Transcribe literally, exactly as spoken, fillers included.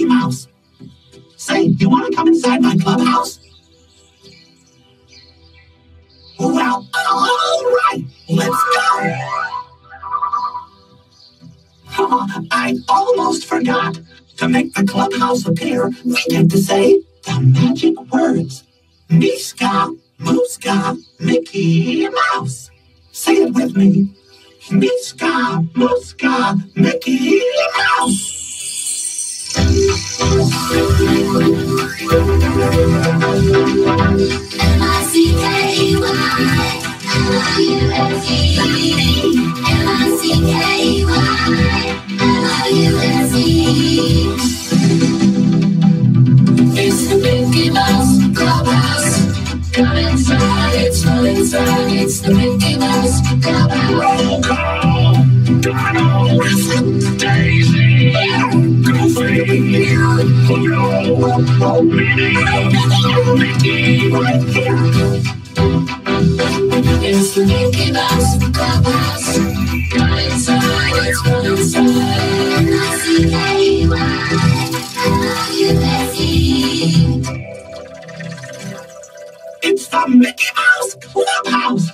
Mouse. Say, you want to come inside my clubhouse? Well, all right, let's go. Oh, I almost forgot. To make the clubhouse appear, we get to say the magic words. Miska, Muska, Mickey Mouse. Say it with me. Miska, Muska, Mickey Mouse. M I C K Y, L O U S E. M I C K Y, L O U S E. It's the Mickey Mouse Clubhouse. Come inside, it's fun inside. It's the Mickey Mouse Clubhouse. Roll call, Donald, Daisy, Goofy, Pluto, Minnie, Mickey, right here. It's the Mickey Mouse Clubhouse. Come inside, it's fun inside. M I C K Y, L O U S E. It's the Mickey Mouse Clubhouse.